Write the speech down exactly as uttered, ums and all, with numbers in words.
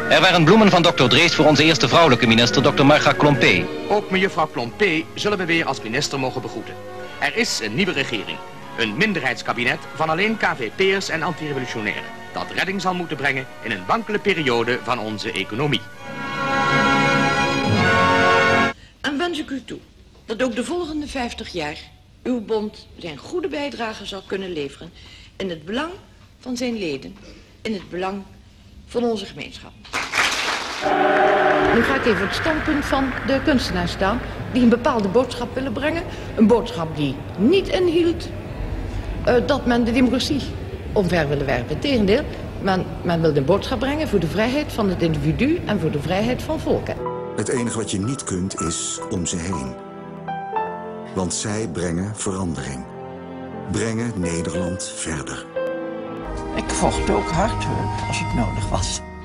Er waren bloemen van dokter Drees voor onze eerste vrouwelijke minister, dokter Marga Klompé. Ook mevrouw Klompé zullen we weer als minister mogen begroeten. Er is een nieuwe regering. Een minderheidskabinet van alleen K V P'ers en antirevolutionairen. Dat redding zal moeten brengen in een wankele periode van onze economie. En wens ik u toe dat ook de volgende vijftig jaar uw bond zijn goede bijdrage zal kunnen leveren in het belang van zijn leden, in het belang van onze gemeenschap. Nu ga ik even op het standpunt van de kunstenaars staan die een bepaalde boodschap willen brengen. Een boodschap die niet inhield uh, dat men de democratie omver willen werpen. Integendeel, men, men wil een boodschap brengen voor de vrijheid van het individu en voor de vrijheid van volken. Het enige wat je niet kunt is om ze heen. Want zij brengen verandering. Brengen Nederland verder. Ik vocht ook hard hoor, als het nodig was.